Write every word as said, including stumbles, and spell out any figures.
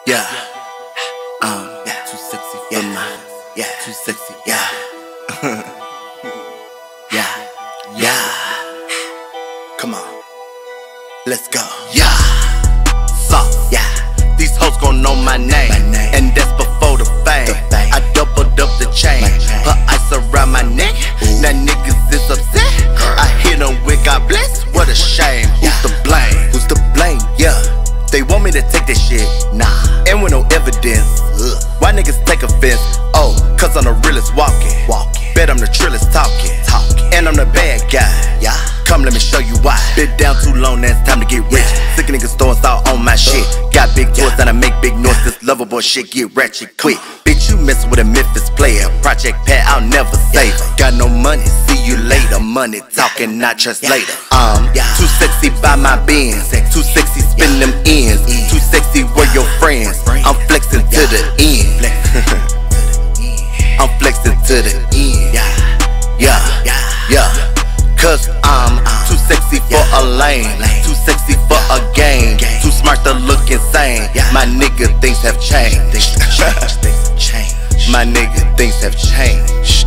Yeah. Um, yeah. Too sexy for yeah. my. Yeah. Too sexy. Yeah. yeah. Yeah. Come on. Let's go. Yeah. So, yeah. These hoes gon' know my name. My name. And that's before the fame. The fame. I doubled up the chain. chain. Put ice around my neck. Ooh. Now niggas is upset. Girl. I hit them with God bless. What a shame. Yeah. Who's to blame? Who's to blame? Yeah. They want me to take that shit, nah, and with no evidence. Ugh. Why niggas take offense? Oh, cause I'm the realest walking. walking. Bet I'm the trillest talking. talking. And I'm the bad guy. Yeah. Come let me show you why. Been down too long, now it's time to get rich. Yeah. Sick niggas throwing salt on my shit. Got big toys yeah. and I make big noise. This lovable shit get ratchet quick. Bitch, you messin' with a Memphis player. Project Pat, I'll never save her. Got no money, see you later. Money talking, not translator. Um, too sexy by my Benz. Too sexy spin them ends. Too sexy where your friends. I'm flexing to the end. I'm flexing to the end. Yeah, yeah. Cause I'm too sexy for a lane. Too sexy for a game. Too smart to look insane. My nigga things have changed. My nigga things have changed.